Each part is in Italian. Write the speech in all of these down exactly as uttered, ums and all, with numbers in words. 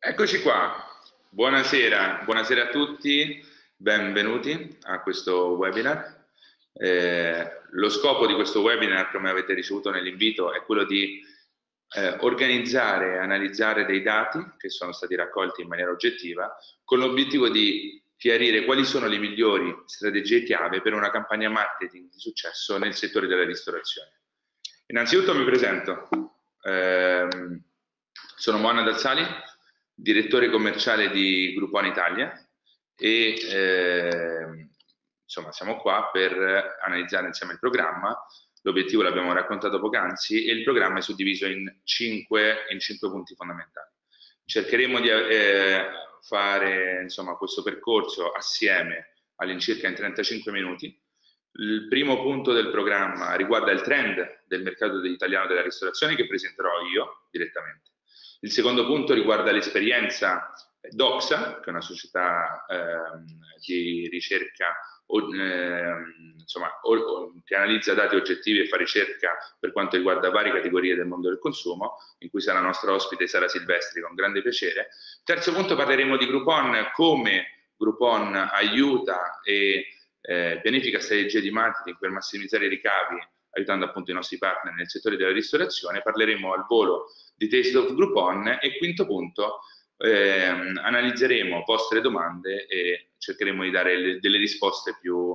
Eccoci qua, buonasera, buonasera a tutti, benvenuti a questo webinar. Eh, lo scopo di questo webinar, come avete ricevuto nell'invito, è quello di eh, organizzare e analizzare dei dati che sono stati raccolti in maniera oggettiva, con l'obiettivo di chiarire quali sono le migliori strategie chiave per una campagna marketing di successo nel settore della ristorazione. Innanzitutto mi presento, eh, sono Mohamed Al-Sali, direttore commerciale di Groupon Italia e eh, insomma siamo qua per analizzare insieme il programma. L'obiettivo l'abbiamo raccontato poc'anzi e il programma è suddiviso in cinque, in cinque punti fondamentali. Cercheremo di eh, fare insomma, questo percorso assieme all'incirca in trentacinque minuti. Il primo punto del programma riguarda il trend del mercato italiano della ristorazione che presenterò io direttamente. Il secondo punto riguarda l'esperienza Doxa, che è una società ehm, di ricerca o, ehm, insomma, o, o, che analizza dati oggettivi e fa ricerca per quanto riguarda varie categorie del mondo del consumo, in cui sarà nostra ospite Sara Silvestri con grande piacere. Terzo punto, parleremo di Groupon, come Groupon aiuta e eh, pianifica strategie di marketing per massimizzare i ricavi, aiutando appunto i nostri partner nel settore della ristorazione. Parleremo al volo di Taste of Groupon e quinto punto ehm, analizzeremo vostre domande e cercheremo di dare le, delle risposte più,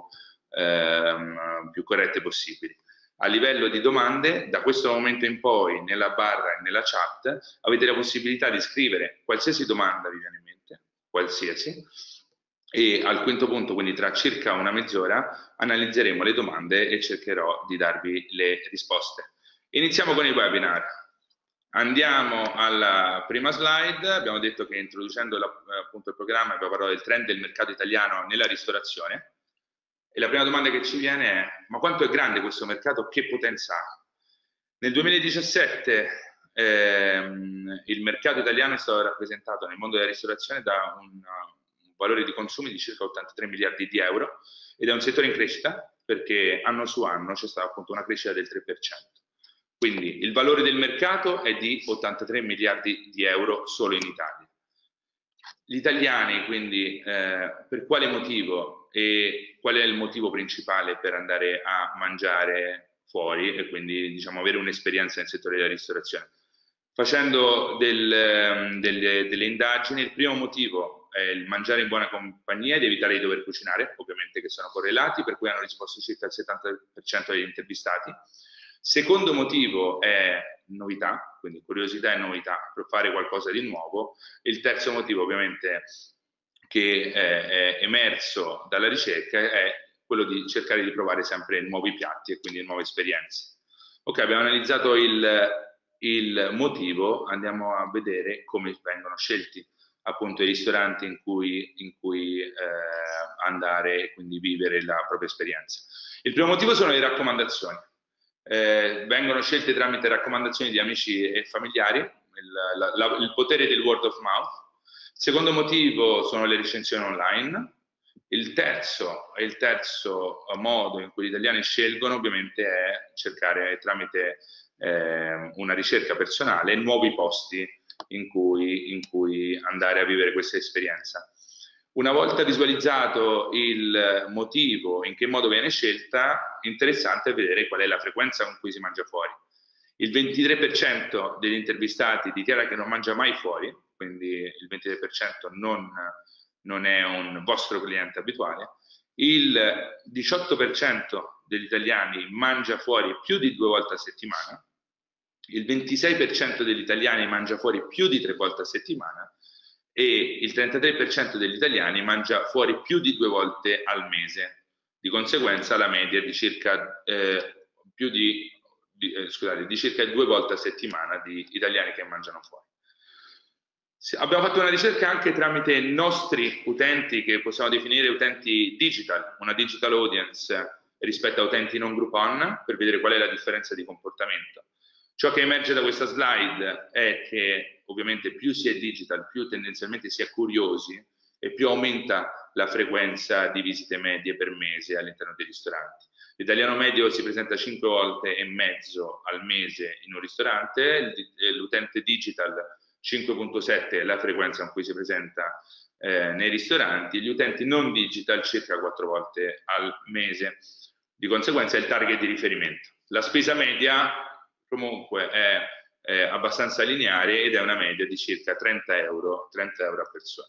ehm, più corrette possibili. A livello di domande, da questo momento in poi nella barra e nella chat avete la possibilità di scrivere qualsiasi domanda vi viene in mente, qualsiasi, e al quinto punto, quindi tra circa una mezz'ora, analizzeremo le domande e cercherò di darvi le risposte. Iniziamo con il webinar. Andiamo alla prima slide. Abbiamo detto che introducendo la, appunto il programma abbiamo parlato del trend del mercato italiano nella ristorazione e la prima domanda che ci viene è: ma quanto è grande questo mercato, che potenza ha? Nel duemiladiciassette ehm, il mercato italiano è stato rappresentato nel mondo della ristorazione da un, un valore di consumi di circa ottantatré miliardi di euro ed è un settore in crescita perché anno su anno c'è stata appunto una crescita del tre per cento. Quindi il valore del mercato è di ottantatré miliardi di euro solo in Italia. Gli italiani, quindi, eh, per quale motivo e qual è il motivo principale per andare a mangiare fuori e quindi diciamo avere un'esperienza nel settore della ristorazione? Facendo del, delle, delle indagini, il primo motivo è il mangiare in buona compagnia ed evitare di dover cucinare, ovviamente che sono correlati, per cui hanno risposto circa il settanta per cento degli intervistati. Secondo motivo è novità, quindi curiosità e novità per fare qualcosa di nuovo. Il terzo motivo ovviamente che è emerso dalla ricerca è quello di cercare di provare sempre nuovi piatti e quindi nuove esperienze. Ok, abbiamo analizzato il, il motivo, andiamo a vedere come vengono scelti appunto i ristoranti in cui, in cui eh, andare e quindi vivere la propria esperienza. Il primo motivo sono le raccomandazioni. Eh, vengono scelte tramite raccomandazioni di amici e familiari, il, la, la, il potere del word of mouth. Il secondo motivo sono le recensioni online. Il terzo, il terzo modo in cui gli italiani scelgono ovviamente è cercare tramite eh, una ricerca personale nuovi posti in cui, in cui andare a vivere questa esperienza. Una volta visualizzato il motivo, in che modo viene scelta, interessante è vedere qual è la frequenza con cui si mangia fuori. Il ventitré per cento degli intervistati dichiara che non mangia mai fuori, quindi il ventitré per cento non, non è un vostro cliente abituale. Il diciotto per cento degli italiani mangia fuori più di due volte a settimana. Il ventisei per cento degli italiani mangia fuori più di tre volte a settimana e il trentatré per cento degli italiani mangia fuori più di due volte al mese. Di conseguenza la media è di circa, eh, più di, di, eh, scusate, di circa due volte a settimana di italiani che mangiano fuori. Abbiamo fatto una ricerca anche tramite i nostri utenti, che possiamo definire utenti digital, una digital audience rispetto a utenti non Groupon, per vedere qual è la differenza di comportamento. Ciò che emerge da questa slide è che ovviamente più si è digital, più tendenzialmente si è curiosi e più aumenta la frequenza di visite medie per mese all'interno dei ristoranti. L'italiano medio si presenta cinque volte e mezzo al mese in un ristorante, l'utente digital cinque virgola sette è la frequenza con cui si presenta eh, nei ristoranti, gli utenti non digital circa quattro volte al mese. Di conseguenza è il target di riferimento. La spesa media comunque è, è abbastanza lineare ed è una media di circa trenta euro, trenta euro a persona.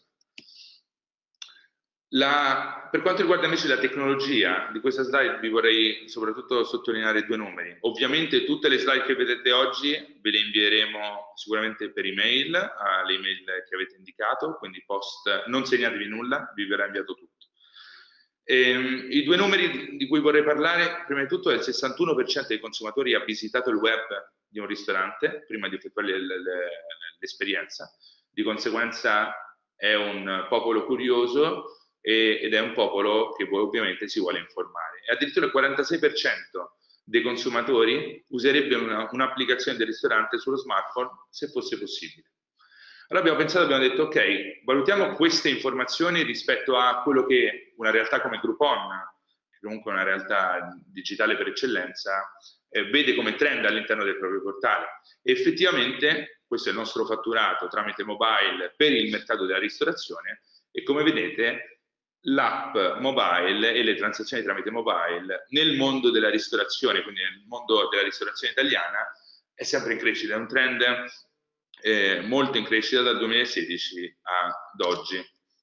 La, per quanto riguarda invece la tecnologia, di questa slide vi vorrei soprattutto sottolineare due numeri. Ovviamente tutte le slide che vedete oggi ve le invieremo sicuramente per email, alle email che avete indicato, quindi post, non segnatevi nulla, vi verrà inviato tutto. E, i due numeri di cui vorrei parlare, prima di tutto, è il sessantuno per cento dei consumatori ha visitato il web di un ristorante prima di effettuare l'esperienza, di conseguenza è un popolo curioso ed è un popolo che ovviamente si vuole informare. E addirittura il quarantasei per cento dei consumatori userebbe un'applicazione del ristorante sullo smartphone se fosse possibile. Allora abbiamo pensato, abbiamo detto, ok, valutiamo queste informazioni rispetto a quello che una realtà come Groupon, che comunque è una realtà digitale per eccellenza, eh, vede come trend all'interno del proprio portale. E effettivamente questo è il nostro fatturato tramite mobile per il mercato della ristorazione e come vedete l'app mobile e le transazioni tramite mobile nel mondo della ristorazione, quindi nel mondo della ristorazione italiana, è sempre in crescita, è un trend eh, molto in crescita dal duemilasedici ad oggi.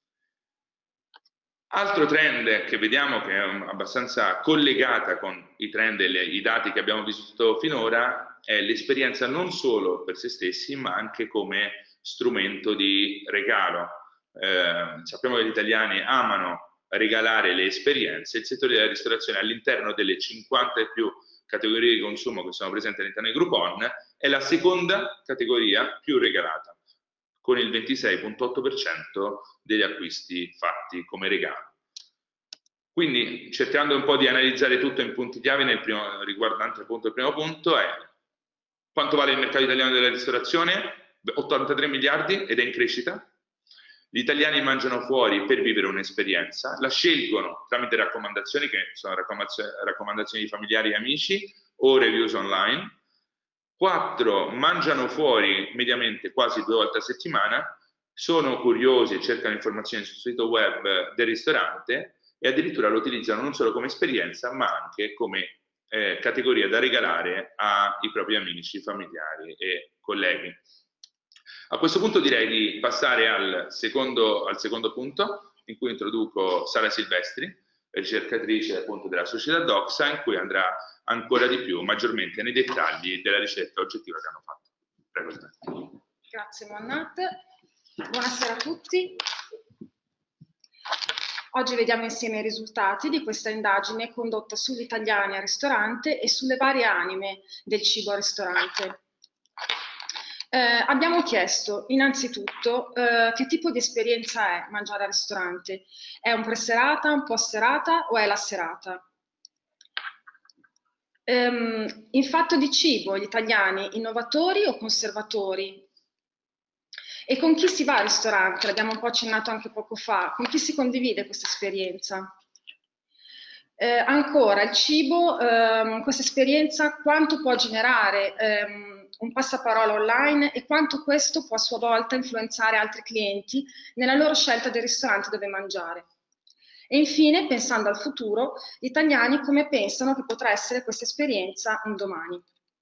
Altro trend che vediamo che è abbastanza collegata con i trend e le, i dati che abbiamo visto finora è l'esperienza non solo per se stessi ma anche come strumento di regalo. Eh, sappiamo che gli italiani amano regalare le esperienze, il settore della ristorazione all'interno delle cinquanta e più categorie di consumo che sono presenti all'interno di Groupon è la seconda categoria più regalata, con il ventisei virgola otto per cento degli acquisti fatti come regalo. Quindi cercando un po' di analizzare tutto in punti chiave nel primo, riguardante appunto il primo punto è quanto vale il mercato italiano della ristorazione? ottantatré miliardi ed è in crescita. Gli italiani mangiano fuori per vivere un'esperienza, la scelgono tramite raccomandazioni che sono raccomandazioni di familiari e amici o reviews online. quattro mangiano fuori mediamente quasi due volte a settimana, sono curiosi e cercano informazioni sul sito web del ristorante e addirittura lo utilizzano non solo come esperienza ma anche come eh, categoria da regalare ai propri amici, familiari e colleghi. A questo punto direi di passare al secondo, al secondo punto, in cui introduco Sara Silvestri, ricercatrice appunto della società Doxa, in cui andrà ancora di più, maggiormente nei dettagli della ricerca oggettiva che hanno fatto. Prego. Grazie Monnat, buonasera a tutti. Oggi vediamo insieme i risultati di questa indagine condotta sugli italiani al ristorante e sulle varie anime del cibo al ristorante. Eh, abbiamo chiesto innanzitutto eh, che tipo di esperienza è mangiare al ristorante. È un pre-serata, un post-serata o è la serata? Um, in fatto di cibo, gli italiani innovatori o conservatori? E con chi si va al ristorante? L'abbiamo un po' accennato anche poco fa. Con chi si condivide questa esperienza? Eh, ancora, il cibo, ehm, questa esperienza, quanto può generare ehm, un passaparola online e quanto questo può a sua volta influenzare altri clienti nella loro scelta del ristorante dove mangiare. E infine, pensando al futuro, gli italiani come pensano che potrà essere questa esperienza un domani.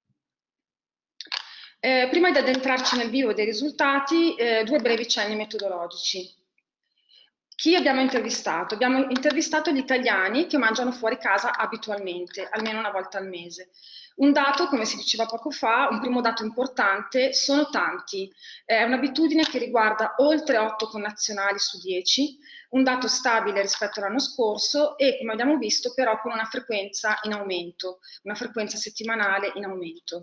Eh, prima di addentrarci nel vivo dei risultati, eh, due brevi cenni metodologici. Chi abbiamo intervistato? Abbiamo intervistato gli italiani che mangiano fuori casa abitualmente, almeno una volta al mese. Un dato, come si diceva poco fa, un primo dato importante, sono tanti. È un'abitudine che riguarda oltre otto connazionali su dieci, un dato stabile rispetto all'anno scorso e, come abbiamo visto, però con una frequenza in aumento, una frequenza settimanale in aumento.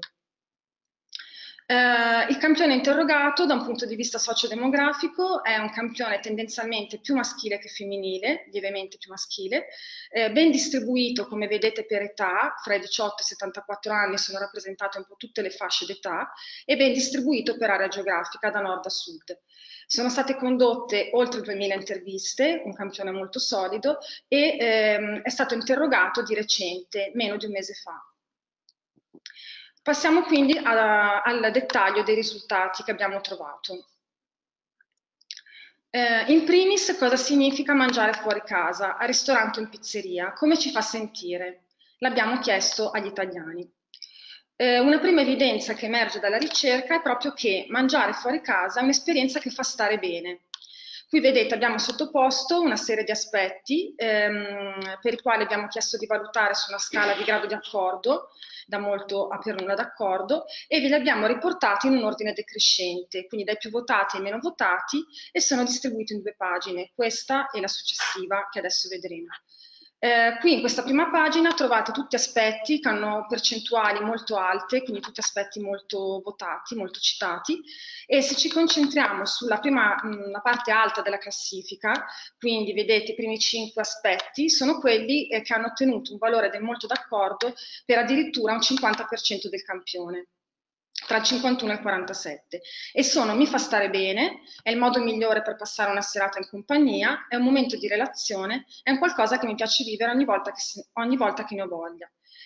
Uh, il campione interrogato da un punto di vista sociodemografico è un campione tendenzialmente più maschile che femminile, lievemente più maschile, eh, ben distribuito come vedete per età, fra i diciotto e i settantaquattro anni sono rappresentate un po' tutte le fasce d'età e ben distribuito per area geografica da nord a sud. Sono state condotte oltre duemila interviste, un campione molto solido e ehm, è stato interrogato di recente, meno di un mese fa. Passiamo quindi a, al dettaglio dei risultati che abbiamo trovato. Eh, in primis, cosa significa mangiare fuori casa, al ristorante o in pizzeria? Come ci fa sentire? L'abbiamo chiesto agli italiani. Eh, una prima evidenza che emerge dalla ricerca è proprio che mangiare fuori casa è un'esperienza che fa stare bene. Qui vedete abbiamo sottoposto una serie di aspetti ehm, per i quali abbiamo chiesto di valutare su una scala di grado di accordo, da molto a per nulla d'accordo, e ve li abbiamo riportati in un ordine decrescente, quindi dai più votati ai meno votati, e sono distribuiti in due pagine, questa e la successiva che adesso vedremo. Eh, qui in questa prima pagina trovate tutti aspetti che hanno percentuali molto alte, quindi tutti aspetti molto votati, molto citati, e se ci concentriamo sulla prima, mh, la parte alta della classifica, quindi vedete i primi cinque aspetti, sono quelli eh, che hanno ottenuto un valore del molto d'accordo per addirittura un cinquanta per cento del campione, tra il cinquantuno e il quarantasette, e sono mi fa stare bene, è il modo migliore per passare una serata in compagnia, è un momento di relazione, è un qualcosa che mi piace vivere ogni volta che, ogni volta che ne ho voglia.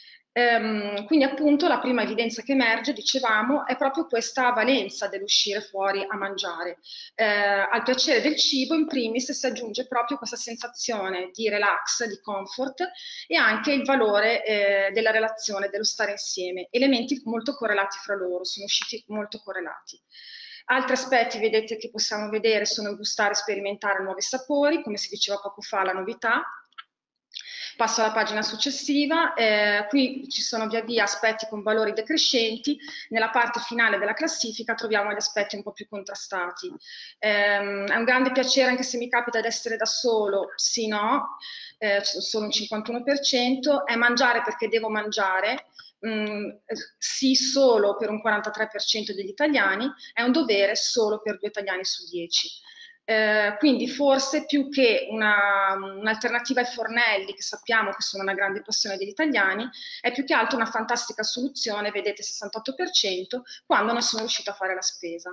Ehm, quindi appunto la prima evidenza che emerge, dicevamo, è proprio questa valenza dell'uscire fuori a mangiare. Eh, al piacere del cibo in primis si aggiunge proprio questa sensazione di relax, di comfort, e anche il valore eh, della relazione, dello stare insieme, elementi molto correlati fra loro, sono usciti molto correlati. Altri aspetti, vedete, che possiamo vedere sono il gustare e sperimentare nuovi sapori, come si diceva poco fa, la novità. Passo alla pagina successiva, eh, qui ci sono via via aspetti con valori decrescenti, nella parte finale della classifica troviamo gli aspetti un po' più contrastati. Eh, è un grande piacere anche se mi capita di essere da solo, sì no, eh, solo un cinquantuno per cento, è mangiare perché devo mangiare, Mm, sì solo per un quarantatré per cento degli italiani, è un dovere solo per due italiani su dieci. Eh, quindi forse più che un'alternativa ai fornelli, che sappiamo che sono una grande passione degli italiani, è più che altro una fantastica soluzione, vedete sessantotto per cento, quando non sono riuscita a fare la spesa.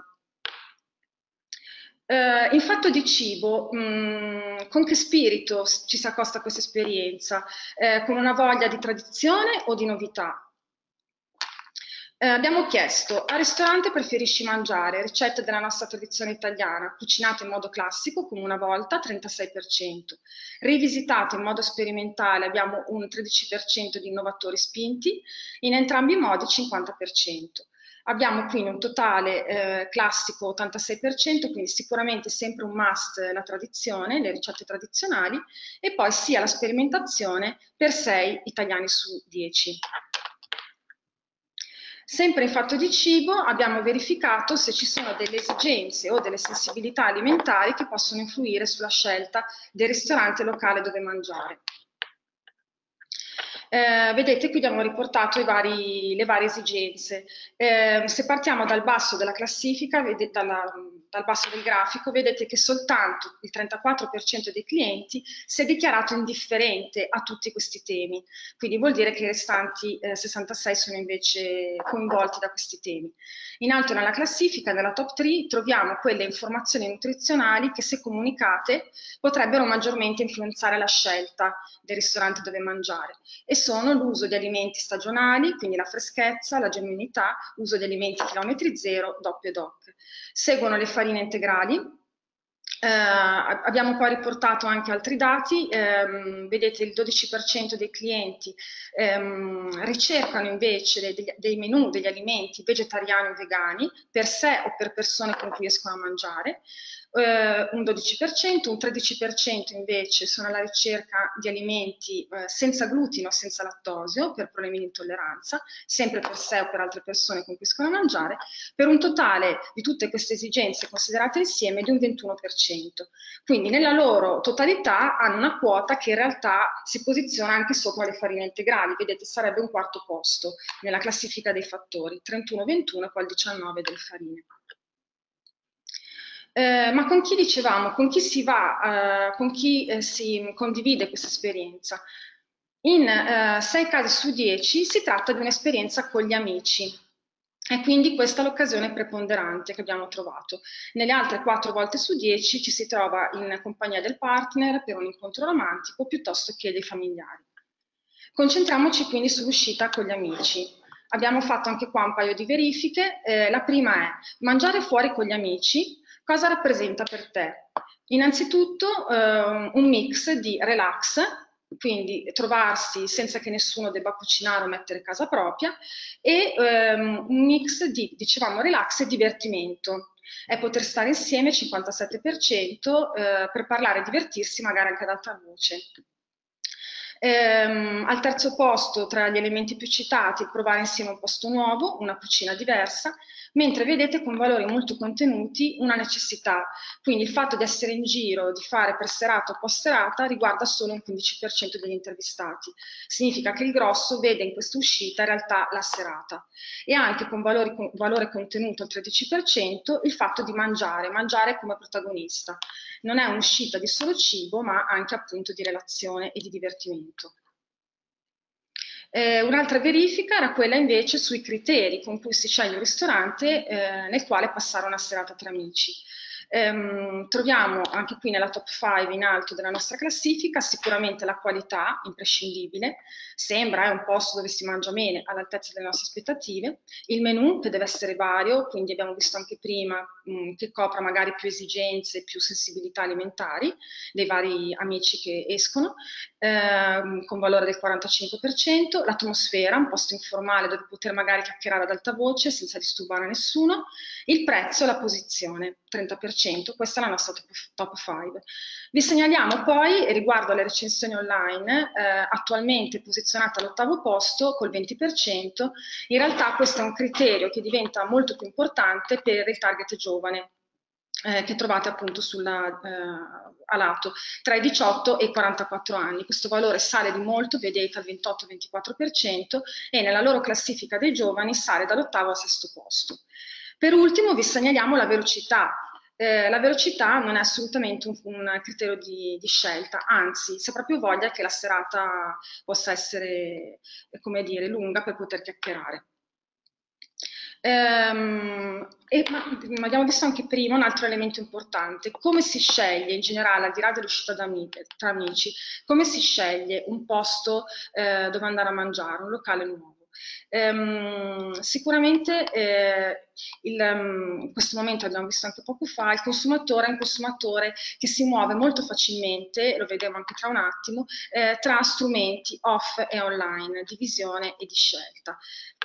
Eh, in fatto di cibo, mh, con che spirito ci si accosta a questa esperienza? Eh, con una voglia di tradizione o di novità? Eh, abbiamo chiesto, al ristorante preferisci mangiare ricette della nostra tradizione italiana, cucinate in modo classico come una volta, trentasei per cento, rivisitato in modo sperimentale, abbiamo un tredici per cento di innovatori spinti, in entrambi i modi cinquanta per cento. Abbiamo quindi un totale eh, classico ottantasei per cento, quindi sicuramente sempre un must la tradizione, le ricette tradizionali, e poi sia la sperimentazione per sei italiani su dieci. Sempre in fatto di cibo abbiamo verificato se ci sono delle esigenze o delle sensibilità alimentari che possono influire sulla scelta del ristorante locale dove mangiare. Eh, vedete qui abbiamo riportato i vari, le varie esigenze. Eh, se partiamo dal basso della classifica, vedete, dalla, dal basso del grafico, vedete che soltanto il trentaquattro per cento dei clienti si è dichiarato indifferente a tutti questi temi, quindi vuol dire che i restanti eh, sessantasei sono invece coinvolti da questi temi. In alto nella classifica, nella top tre, troviamo quelle informazioni nutrizionali che, se comunicate, potrebbero maggiormente influenzare la scelta del ristorante dove mangiare, e sono l'uso di alimenti stagionali, quindi la freschezza, la genuinità, uso di alimenti chilometri zero, doppio e doc. Seguono le farine integrali. Eh, abbiamo poi riportato anche altri dati, eh, vedete il dodici per cento dei clienti ehm, ricercano invece dei, dei menù, degli alimenti vegetariani o vegani per sé o per persone con cui escono a mangiare, eh, un dodici per cento, un tredici per cento invece sono alla ricerca di alimenti eh, senza glutine o senza lattosio per problemi di intolleranza, sempre per sé o per altre persone con cui escono a mangiare, per un totale di tutte queste esigenze considerate insieme di un ventuno per cento. Quindi nella loro totalità hanno una quota che in realtà si posiziona anche sopra le farine integrali, vedete sarebbe un quarto posto nella classifica dei fattori, trentuno ventuno e poi il diciannove delle farine. Eh, ma con chi dicevamo, con chi si va, eh, con chi eh, si condivide questa esperienza? In eh, sei casi su dieci si tratta di un'esperienza con gli amici. E quindi questa è l'occasione preponderante che abbiamo trovato. Nelle altre quattro volte su dieci ci si trova in compagnia del partner per un incontro romantico piuttosto che dei familiari. Concentriamoci quindi sull'uscita con gli amici. abbiamo fatto anche qua un paio di verifiche. Eh, la prima è: mangiare fuori con gli amici, cosa rappresenta per te? Innanzitutto eh, un mix di relax, quindi trovarsi senza che nessuno debba cucinare o mettere casa propria, e ehm, un mix di, dicevamo, relax e divertimento. È poter stare insieme, cinquantasette per cento, eh, per parlare e divertirsi magari anche ad alta voce. Ehm, al terzo posto, tra gli elementi più citati, provare insieme un posto nuovo, una cucina diversa, mentre vedete con valori molto contenuti una necessità. Quindi il fatto di essere in giro, di fare per serata o post serata, riguarda solo un quindici per cento degli intervistati. Significa che il grosso vede in questa uscita in realtà la serata. E anche con valori, con valore contenuto al tredici per cento il fatto di mangiare, mangiare come protagonista. Non è un'uscita di solo cibo, ma anche appunto di relazione e di divertimento. Eh, un'altra verifica era quella invece sui criteri con cui si sceglie un ristorante eh, nel quale passare una serata tra amici. Ehm, troviamo anche qui nella top cinque in alto della nostra classifica sicuramente la qualità, imprescindibile, sembra è un posto dove si mangia bene, all'altezza delle nostre aspettative, il menù che deve essere vario, quindi abbiamo visto anche prima mh, che copra magari più esigenze, più sensibilità alimentari dei vari amici che escono, ehm, con valore del quarantacinque per cento, l'atmosfera, un posto informale dove poter magari chiacchierare ad alta voce senza disturbare nessuno, il prezzo e la posizione, trenta per cento, questa è la nostra top cinque. Vi segnaliamo poi, riguardo alle recensioni online, eh, attualmente posizionata all'ottavo posto col venti per cento, in realtà questo è un criterio che diventa molto più importante per il target giovane, eh, che trovate appunto sulla, eh, a lato, tra i diciotto e i quarantaquattro anni. Questo valore sale di molto, vedete, al ventotto ventiquattro per cento, e nella loro classifica dei giovani sale dall'ottavo al sesto posto. Per ultimo vi segnaliamo la velocità. Eh, la velocità non è assolutamente un, un criterio di, di scelta, anzi, se proprio voglia che la serata possa essere, come dire, lunga per poter chiacchierare. Ehm, e, ma, ma abbiamo visto anche prima un altro elemento importante: come si sceglie in generale, al di là dell'uscita tra amici, come si sceglie un posto eh, dove andare a mangiare, un locale nuovo. Um, sicuramente eh, il, um, in questo momento abbiamo visto anche poco fa, il consumatore è un consumatore che si muove molto facilmente, lo vedremo anche tra un attimo, eh, tra strumenti off e online, di visione e di scelta.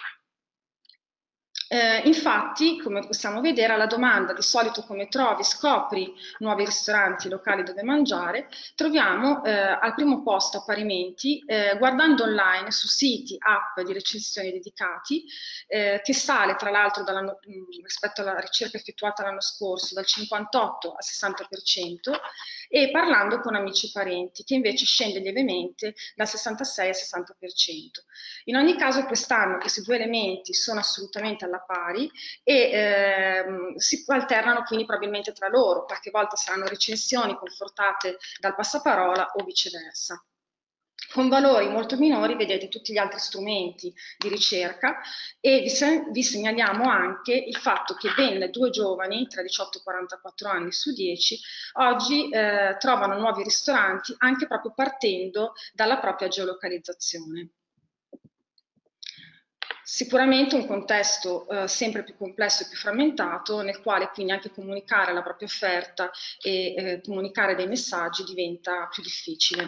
Eh, infatti, come possiamo vedere, alla domanda di solito come trovi, scopri nuovi ristoranti, locali dove mangiare, troviamo eh, al primo posto a parimenti, eh, guardando online su siti, app di recensioni dedicati, eh, che sale tra l'altro rispetto alla ricerca effettuata l'anno scorso dal cinquantotto al sessanta per cento, e parlando con amici e parenti, che invece scende lievemente dal sessantasei al sessanta per cento. In ogni caso quest'anno questi due elementi sono assolutamente alla pari e ehm, si alternano quindi probabilmente tra loro, qualche volta saranno recensioni confortate dal passaparola o viceversa. Con valori molto minori vedete tutti gli altri strumenti di ricerca, e vi, se vi segnaliamo anche il fatto che ben due giovani tra diciotto e quarantaquattro anni su dieci oggi eh, trovano nuovi ristoranti anche proprio partendo dalla propria geolocalizzazione. Sicuramente un contesto eh, sempre più complesso e più frammentato, nel quale quindi anche comunicare la propria offerta e eh, comunicare dei messaggi diventa più difficile.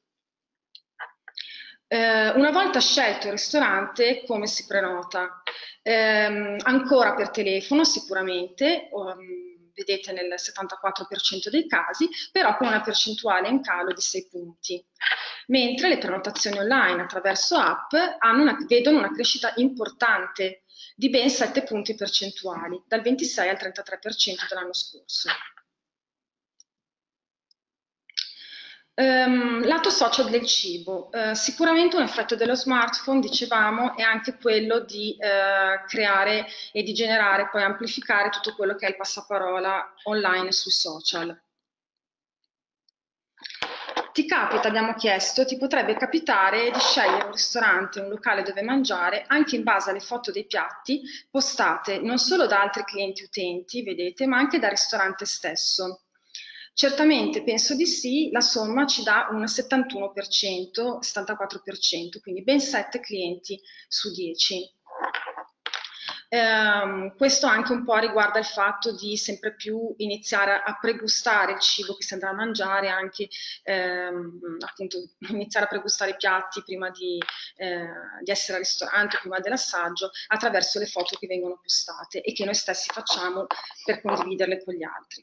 Eh, una volta scelto il ristorante, come si prenota? Eh, ancora per telefono sicuramente, um, vedete nel settantaquattro per cento dei casi, però con una percentuale in calo di sei punti. Mentre le prenotazioni online attraverso app hanno una, vedono una crescita importante di ben sette punti percentuali, dal ventisei al trentatré per cento dell'anno scorso. Um, lato social del cibo, uh, sicuramente un effetto dello smartphone, dicevamo, è anche quello di uh, creare e di generare, poi amplificare tutto quello che è il passaparola online sui social. Ti capita, abbiamo chiesto, ti potrebbe capitare di scegliere un ristorante, un locale dove mangiare, anche in base alle foto dei piatti postate non solo da altri clienti utenti, vedete, ma anche dal ristorante stesso. Certamente penso di sì, la somma ci dà un settantuno per cento, settantaquattro per cento, quindi ben sette clienti su dieci. Eh, questo anche un po' riguarda il fatto di sempre più iniziare a pregustare il cibo che si andrà a mangiare, anche ehm, appunto iniziare a pregustare i piatti prima di, eh, di essere al ristorante, prima dell'assaggio, attraverso le foto che vengono postate e che noi stessi facciamo per condividerle con gli altri.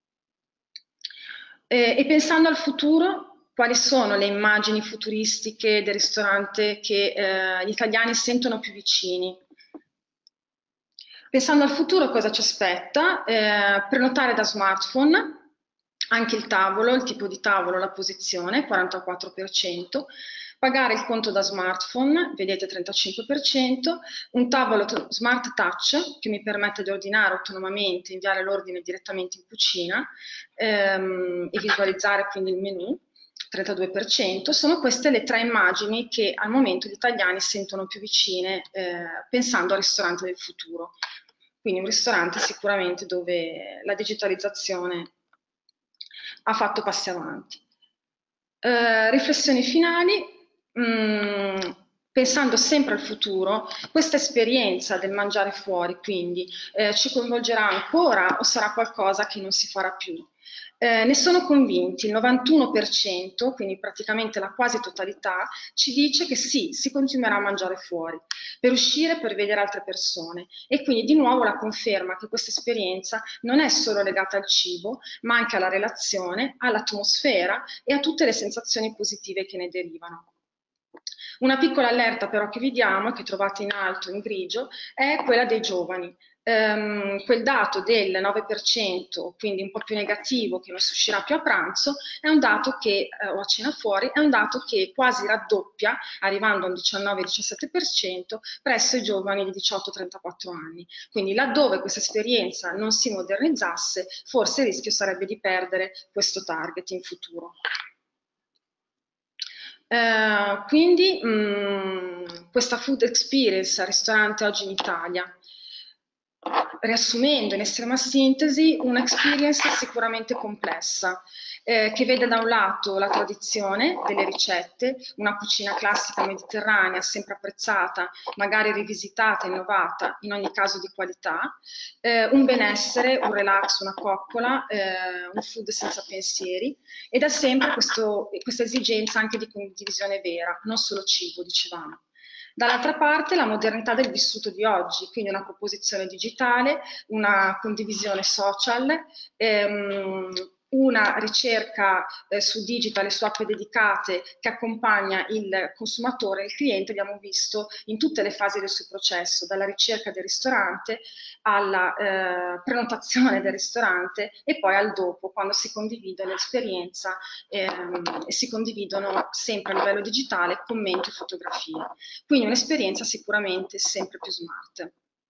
Eh, e pensando al futuro, quali sono le immagini futuristiche del ristorante che eh, gli italiani sentono più vicini? Pensando al futuro, cosa ci aspetta? Eh, prenotare da smartphone, anche il tavolo, il tipo di tavolo, la posizione, quarantaquattro per cento, pagare il conto da smartphone, vedete trentacinque per cento, un tavolo smart touch che mi permette di ordinare autonomamente, inviare l'ordine direttamente in cucina ehm, e visualizzare quindi il menu, trentadue per cento. Sono queste le tre immagini che al momento gli italiani sentono più vicine eh, pensando al ristorante del futuro. Quindi un ristorante sicuramente dove la digitalizzazione ha fatto passi avanti. Eh, riflessioni finali. Mm, pensando sempre al futuro, questa esperienza del mangiare fuori, quindi, eh, ci coinvolgerà ancora o sarà qualcosa che non si farà più? Eh, ne sono convinti, il novantuno per cento, quindi praticamente la quasi totalità, ci dice che sì, si continuerà a mangiare fuori, per uscire, per vedere altre persone. E quindi di nuovo la conferma che questa esperienza non è solo legata al cibo, ma anche alla relazione, all'atmosfera e a tutte le sensazioni positive che ne derivano. Una piccola allerta però che vi diamo, che trovate in alto, in grigio, è quella dei giovani. Um, quel dato del nove per cento, quindi un po' più negativo, che non si uscirà più a pranzo, è un dato che, eh, o a cena fuori, è un dato che quasi raddoppia, arrivando al diciannove diciassette per cento, presso i giovani di diciotto trentaquattro anni. Quindi laddove questa esperienza non si modernizzasse, forse il rischio sarebbe di perdere questo target in futuro. Uh, quindi mh, questa food experience al ristorante oggi in Italia, riassumendo in estrema sintesi, un'experience sicuramente complessa, eh, che vede da un lato la tradizione delle ricette, una cucina classica mediterranea sempre apprezzata, magari rivisitata, innovata, in ogni caso di qualità, eh, un benessere, un relax, una coccola, eh, un food senza pensieri, e da sempre questo, questa esigenza anche di condivisione vera, non solo cibo, dicevamo. Dall'altra parte la modernità del vissuto di oggi, quindi una proposizione digitale, una condivisione social, ehm, una ricerca eh, su digital e su app dedicate che accompagna il consumatore, il cliente, abbiamo visto in tutte le fasi del suo processo, dalla ricerca del ristorante alla eh, prenotazione del ristorante e poi al dopo, quando si condivide l'esperienza ehm, e si condividono sempre a livello digitale commenti e fotografie. Quindi un'esperienza sicuramente sempre più smart.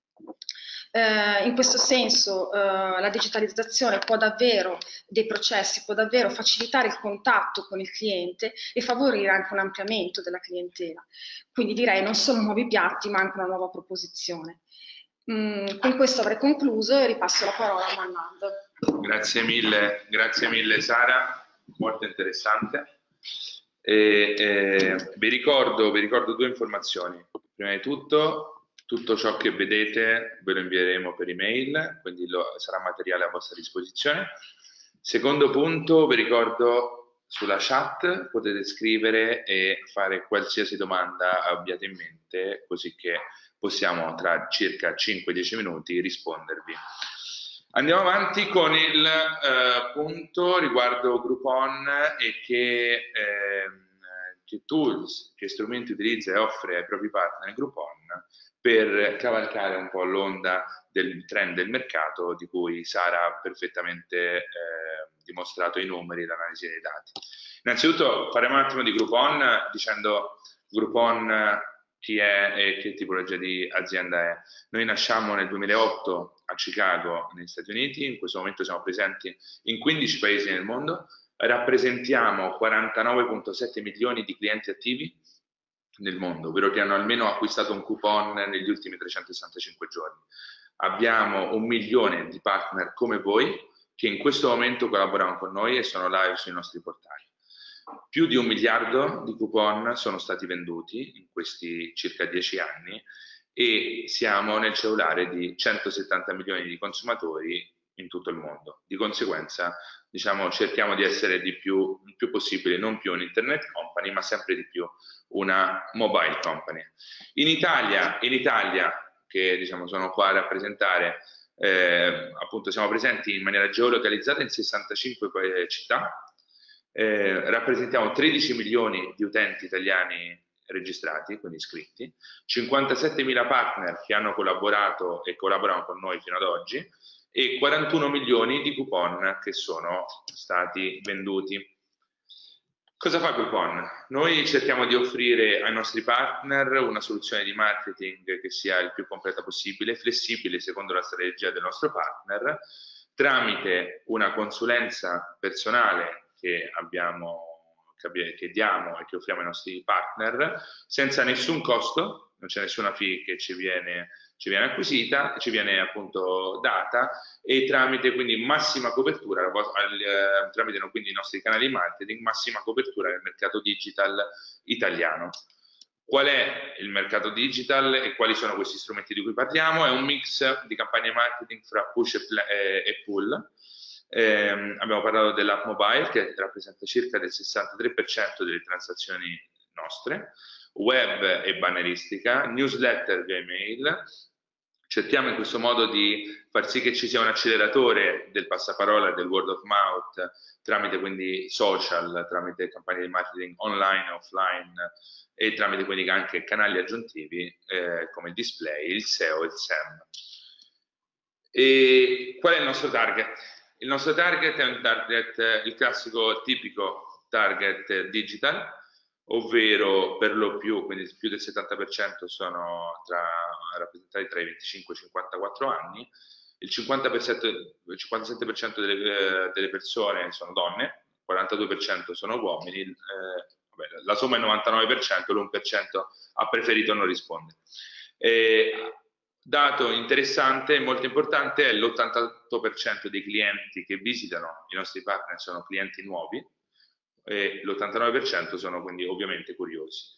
Eh, in questo senso eh, la digitalizzazione può davvero, dei processi, può davvero facilitare il contatto con il cliente e favorire anche un ampliamento della clientela. Quindi direi non solo nuovi piatti, ma anche una nuova proposizione. Mm, con questo avrei concluso e ripasso la parola a Mannad. Grazie mille, grazie mille Sara, molto interessante. E, e, vi, ricordo, vi ricordo due informazioni. Prima di tutto, tutto ciò che vedete ve lo invieremo per email, quindi lo, sarà materiale a vostra disposizione. Secondo punto, vi ricordo sulla chat potete scrivere e fare qualsiasi domanda abbiate in mente, così che possiamo tra circa cinque dieci minuti rispondervi. Andiamo avanti con il eh, punto riguardo Groupon e che, eh, che tools, che strumenti utilizza e offre ai propri partner Groupon per cavalcare un po' l'onda del trend del mercato di cui Sara ha perfettamente eh, dimostrato i numeri e l'analisi dei dati. Innanzitutto faremo un attimo di Groupon dicendo Groupon chi è e che tipologia di azienda è. Noi nasciamo nel duemilaotto a Chicago, negli Stati Uniti, in questo momento siamo presenti in quindici paesi nel mondo, rappresentiamo quarantanove virgola sette milioni di clienti attivi nel mondo, ovvero che hanno almeno acquistato un coupon negli ultimi trecentosessantacinque giorni. Abbiamo un milione di partner come voi che in questo momento collaborano con noi e sono live sui nostri portali. Più di un miliardo di coupon sono stati venduti in questi circa dieci anni e siamo nel cellulare di centosettanta milioni di consumatori in tutto il mondo. Di conseguenza, diciamo, cerchiamo di essere di più, il più possibile, non più un internet company, ma sempre di più una mobile company. In Italia, in Italia che diciamo, sono qua a rappresentare, eh, appunto siamo presenti in maniera geolocalizzata in sessantacinque città, eh, rappresentiamo tredici milioni di utenti italiani registrati, quindi iscritti, cinquantasettemila partner che hanno collaborato e collaborano con noi fino ad oggi e quarantuno milioni di coupon che sono stati venduti. Cosa fa Groupon? Noi cerchiamo di offrire ai nostri partner una soluzione di marketing che sia il più completa possibile, flessibile secondo la strategia del nostro partner, tramite una consulenza personale che abbiamo che diamo e che offriamo ai nostri partner senza nessun costo, non c'è nessuna fee che ci viene, ci viene acquisita, ci viene appunto data e tramite quindi massima copertura, eh, tramite quindi i nostri canali marketing, massima copertura nel mercato digital italiano. Qual è il mercato digital e quali sono questi strumenti di cui parliamo? È un mix di campagne marketing fra push e, e pull. Eh, abbiamo parlato dell'app mobile che rappresenta circa il sessantatré per cento delle transazioni nostre, web e banneristica, newsletter via email. Cerchiamo in questo modo di far sì che ci sia un acceleratore del passaparola e del word of mouth tramite quindi social, tramite campagne di marketing online e offline e tramite quindi anche canali aggiuntivi eh, come il display, il S E O e il S E M. E qual è il nostro target? Il nostro target è un target, il classico tipico target digital, ovvero per lo più, quindi più del settanta per cento sono tra, rappresentati tra i venticinque e i cinquantaquattro anni, il cinquanta per cento, il cinquantasette per cento delle, delle persone sono donne, il quarantadue per cento sono uomini, eh, vabbè, la somma è il novantanove per cento, l'uno per cento ha preferito non rispondere. E, dato interessante e molto importante è l'ottantotto per cento dei clienti che visitano i nostri partner sono clienti nuovi e l'ottantanove per cento sono quindi ovviamente curiosi.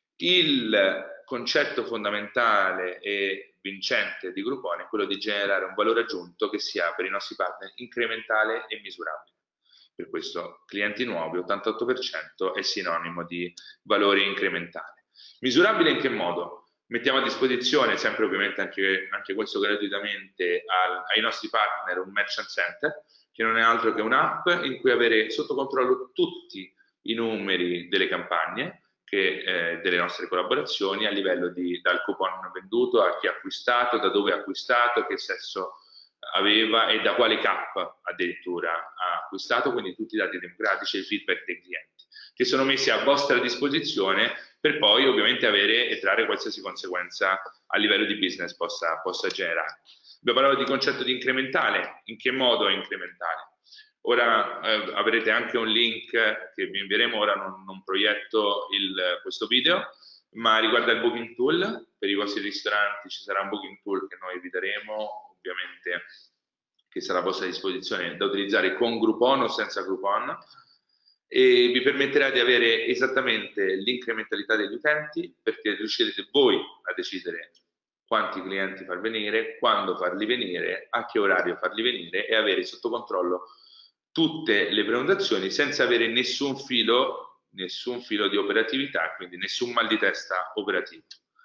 Il concetto fondamentale e vincente di Groupon è quello di generare un valore aggiunto che sia per i nostri partner incrementale e misurabile. Per questo clienti nuovi, ottantotto per cento è sinonimo di valore incrementale. Misurabile in che modo? Mettiamo a disposizione, sempre ovviamente anche, anche questo gratuitamente, al, ai nostri partner un Merchant Center, che non è altro che un'app in cui avere sotto controllo tutti i numeri delle campagne, che, eh, delle nostre collaborazioni, a livello di dal coupon venduto a chi ha acquistato, da dove ha acquistato, che sesso aveva e da quale cap addirittura ha acquistato, quindi tutti i dati democratici e i feedback dei clienti, che sono messi a vostra disposizione per poi ovviamente avere e trarre qualsiasi conseguenza a livello di business possa, possa generare. Abbiamo parlato di concetto di incrementale, in che modo è incrementale? Ora eh, avrete anche un link che vi invieremo, ora non, non proietto il, questo video, ma riguarda il booking tool. Per i vostri ristoranti ci sarà un booking tool che noi vi daremo, ovviamente che sarà a vostra disposizione da utilizzare con Groupon o senza Groupon, e vi permetterà di avere esattamente l'incrementalità degli utenti, perché riuscirete voi a decidere quanti clienti far venire, quando farli venire, a che orario farli venire e avere sotto controllo tutte le prenotazioni senza avere nessun filo, nessun filo di operatività, quindi nessun mal di testa operativo.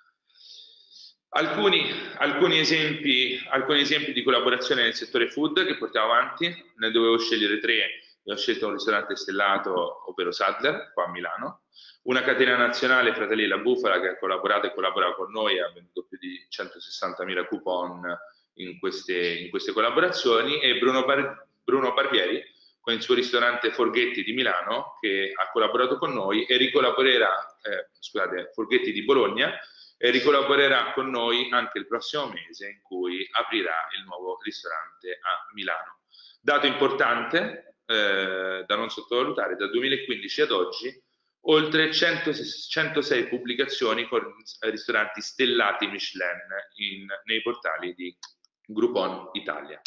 Alcuni, alcuni, esempi, alcuni esempi di collaborazione nel settore food che portiamo avanti, ne dovevo scegliere tre. Ho scelto un ristorante stellato, ovvero Sadler, qua a Milano, una catena nazionale, Fratelli La Bufala, che ha collaborato e collabora con noi, ha venduto più di centosessantamila coupon in queste, in queste collaborazioni, e Bruno, Bar, Bruno Barbieri, con il suo ristorante Forghetti di Milano, che ha collaborato con noi e ricollaborerà, eh, scusate, Forghetti di Bologna, e ricollaborerà con noi anche il prossimo mese, in cui aprirà il nuovo ristorante a Milano. Dato importante, Eh, da non sottovalutare, dal duemilaquindici ad oggi oltre centosei pubblicazioni con ristoranti stellati Michelin in, nei portali di Groupon Italia.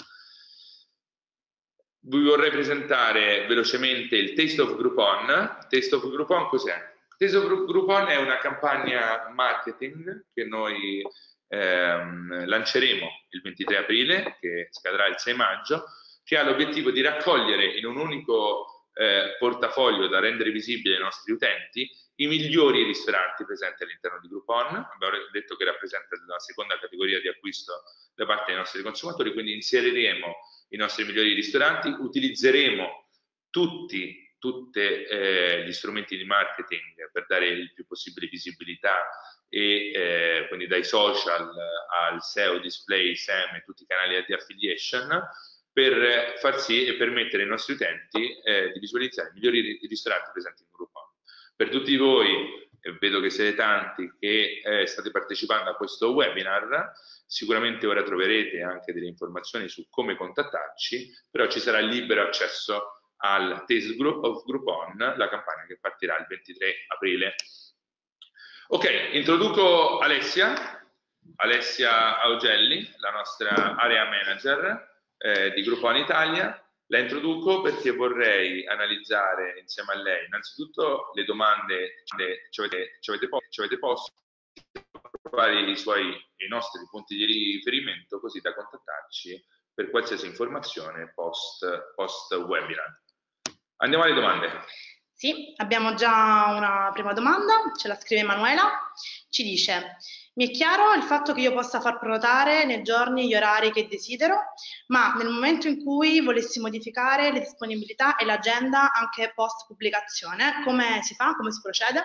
Vi vorrei presentare velocemente il Taste of Groupon. Taste of Groupon cos'è? Taste of Groupon è una campagna marketing che noi ehm, lanceremo il ventitré aprile, che scadrà il sei maggio, che ha l'obiettivo di raccogliere in un unico eh, portafoglio da rendere visibile ai nostri utenti i migliori ristoranti presenti all'interno di Groupon. Abbiamo detto che rappresenta la seconda categoria di acquisto da parte dei nostri consumatori, quindi inseriremo i nostri migliori ristoranti, utilizzeremo tutti tutti eh, gli strumenti di marketing per dare il più possibile visibilità e eh, quindi dai social al S E O, display, S E M e tutti i canali di affiliation, per far sì e permettere ai nostri utenti eh, di visualizzare i migliori ristoranti presenti in Groupon. Per tutti voi, eh, vedo che siete tanti che eh, state partecipando a questo webinar, sicuramente ora troverete anche delle informazioni su come contattarci, però ci sarà libero accesso al Taste Group of Groupon, la campagna che partirà il ventitré aprile. Ok, introduco Alessia, Alessia Augelli, la nostra area manager eh, di Groupon Italia. La introduco perché vorrei analizzare insieme a lei innanzitutto le domande che ci avete, ci avete, ci avete posto, trovare i, suoi, i nostri punti di riferimento così da contattarci per qualsiasi informazione post, post webinar. Andiamo alle domande. Sì, abbiamo già una prima domanda, ce la scrive Emanuela, ci dice: mi è chiaro il fatto che io possa far prenotare nei giorni gli orari che desidero, ma nel momento in cui volessi modificare le disponibilità e l'agenda anche post pubblicazione, come si fa? Come si procede?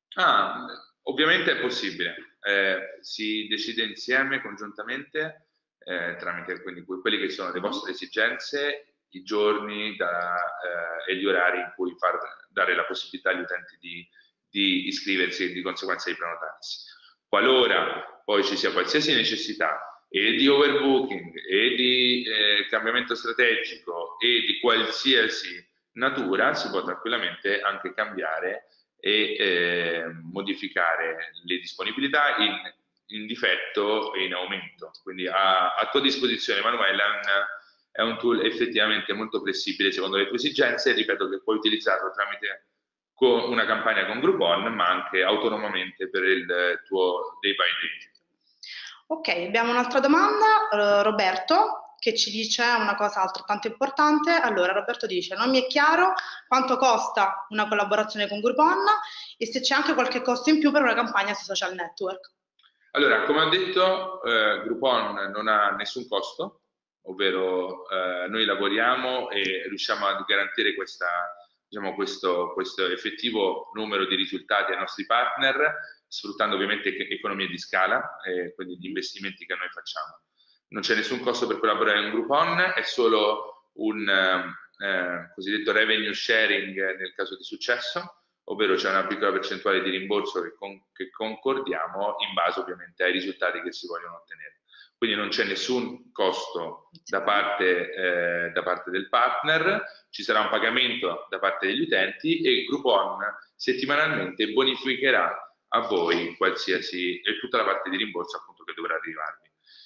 Ah, ovviamente è possibile, eh, si decide insieme, congiuntamente, eh, tramite quindi quelli che sono le vostre esigenze, i giorni da, eh, e gli orari in cui far dare la possibilità agli utenti di, di iscriversi e di conseguenza di prenotarsi. Qualora poi ci sia qualsiasi necessità e di overbooking e di eh, cambiamento strategico e di qualsiasi natura, si può tranquillamente anche cambiare e eh, modificare le disponibilità in, in difetto e in aumento. Quindi a, a tua disposizione, Emanuela, è un tool effettivamente molto flessibile secondo le tue esigenze, ripeto che puoi utilizzarlo tramite con una campagna con Groupon, ma anche autonomamente per il tuo day by day. Ok, abbiamo un'altra domanda, uh, Roberto, che ci dice una cosa altrettanto importante. Allora, Roberto dice: non mi è chiaro quanto costa una collaborazione con Groupon e se c'è anche qualche costo in più per una campagna sui social network. Allora, come ho detto, eh, Groupon non ha nessun costo, ovvero eh, noi lavoriamo e riusciamo a garantire questa, diciamo, questo, questo effettivo numero di risultati ai nostri partner, sfruttando ovviamente economie di scala e quindi gli investimenti che noi facciamo. Non c'è nessun costo per collaborare con Groupon, è solo un eh, cosiddetto revenue sharing nel caso di successo, ovvero c'è una piccola percentuale di rimborso che, con, che concordiamo in base ovviamente ai risultati che si vogliono ottenere. Quindi non c'è nessun costo da parte, eh, da parte del partner, ci sarà un pagamento da parte degli utenti e Groupon settimanalmente bonificherà a voi qualsiasi, e tutta la parte di rimborso appunto che dovrà arrivarvi.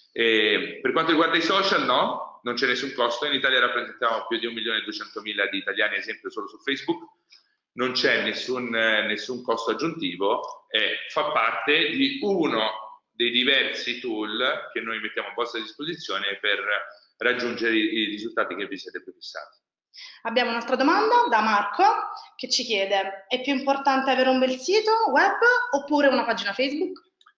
E per quanto riguarda i social, no, non c'è nessun costo. In Italia rappresentiamo più di un milione e duecentomila di italiani, ad esempio, solo su Facebook. Non c'è nessun, nessun costo aggiuntivo e fa parte di uno dei diversi tool che noi mettiamo a vostra disposizione per raggiungere i risultati che vi siete prefissati. Abbiamo un'altra domanda da Marco che ci chiede: è più importante avere un bel sito web oppure una pagina Facebook?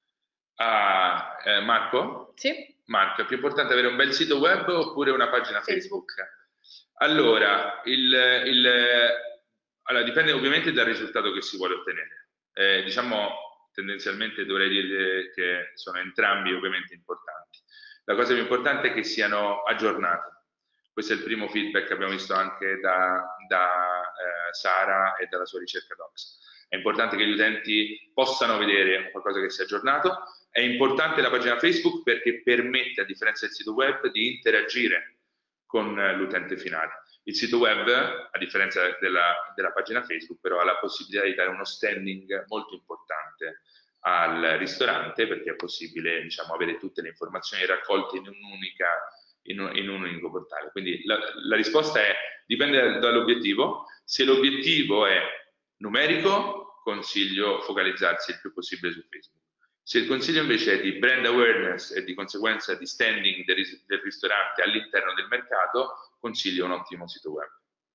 Ah, eh, Marco? Sì. Marco, è più importante avere un bel sito web oppure una pagina Facebook? Facebook. Allora, il, il, allora, dipende ovviamente dal risultato che si vuole ottenere. Eh, diciamo, tendenzialmente dovrei dire che sono entrambi ovviamente importanti. La cosa più importante è che siano aggiornati. Questo è il primo feedback che abbiamo visto anche da, da eh, Sara e dalla sua ricerca Docs. È importante che gli utenti possano vedere qualcosa che sia aggiornato. È importante la pagina Facebook perché permette, a differenza del sito web, di interagire con l'utente finale. Il sito web, a differenza della, della pagina Facebook, però ha la possibilità di dare uno standing molto importante al ristorante perché è possibile, diciamo, avere tutte le informazioni raccolte in un'unica in un, in un unico portale. Quindi la, la risposta è: dipende dall'obiettivo. Se l'obiettivo è numerico, consiglio focalizzarsi il più possibile su Facebook. Se il consiglio invece è di brand awareness e di conseguenza di standing del, del ristorante all'interno del mercato, consiglio un ottimo sito web.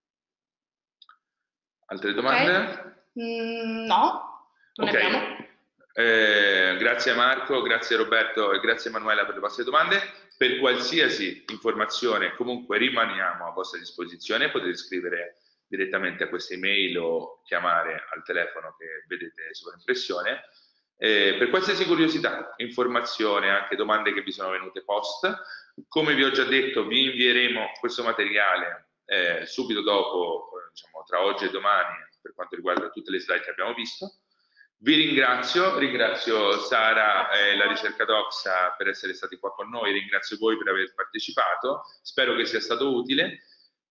Altre domande? Okay. Mm, no, non okay. ne abbiamo. Eh, grazie a Marco, grazie a Roberto e grazie a Emanuela per le vostre domande. Per qualsiasi informazione comunque rimaniamo a vostra disposizione, potete scrivere direttamente a questa email o chiamare al telefono che vedete sopra impressione. Eh, per qualsiasi curiosità, informazione, anche domande che vi sono venute post, come vi ho già detto vi invieremo questo materiale eh, subito dopo, diciamo tra oggi e domani, per quanto riguarda tutte le slide che abbiamo visto. Vi ringrazio, ringrazio Sara e la Ricerca Doxa per essere stati qua con noi, ringrazio voi per aver partecipato, spero che sia stato utile.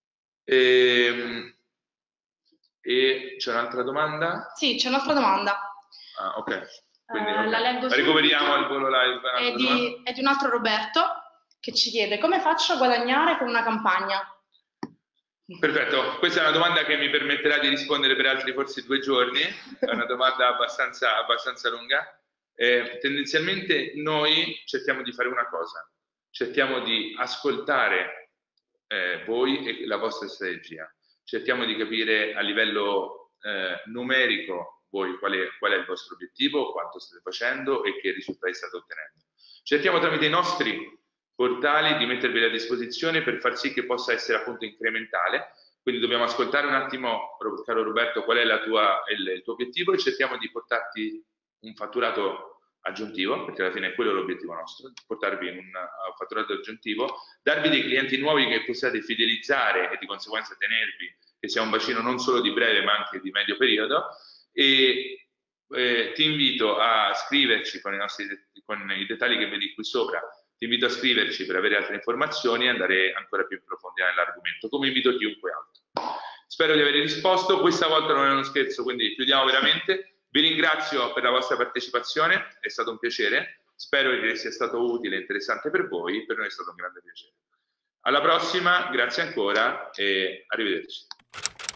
E, e c'è un'altra domanda? Sì, c'è un'altra domanda. Ah, ok. Quindi, Uh, okay. La leggo Recuperiamo il volo live. È di, è di un altro Roberto che ci chiede: come faccio a guadagnare con una campagna? Perfetto, questa è una domanda che mi permetterà di rispondere per altri forse due giorni, è una domanda abbastanza, abbastanza lunga. Eh, tendenzialmente noi cerchiamo di fare una cosa, cerchiamo di ascoltare eh, voi e la vostra strategia, cerchiamo di capire a livello eh, numerico voi qual è, qual è il vostro obiettivo, quanto state facendo e che risultati state ottenendo. Cerchiamo tramite i nostri portali di mettervi a disposizione per far sì che possa essere appunto incrementale, quindi dobbiamo ascoltare un attimo, caro Roberto, qual è la tua, il, il tuo obiettivo e cerchiamo di portarti un fatturato aggiuntivo, perché alla fine è quello l'obiettivo nostro, portarvi un uh, fatturato aggiuntivo, darvi dei clienti nuovi che possiate fidelizzare e di conseguenza tenervi, che sia un bacino non solo di breve ma anche di medio periodo, e eh, ti invito a scriverci con i, nostri, con i dettagli che vedi qui sopra. Ti invito a scriverci per avere altre informazioni e andare ancora più in profondità nell'argomento, come invito chiunque altro. Spero di aver risposto, questa volta non è uno scherzo, quindi chiudiamo veramente. Vi ringrazio per la vostra partecipazione, è stato un piacere, spero che sia stato utile e interessante per voi, per noi è stato un grande piacere. Alla prossima, grazie ancora e arrivederci.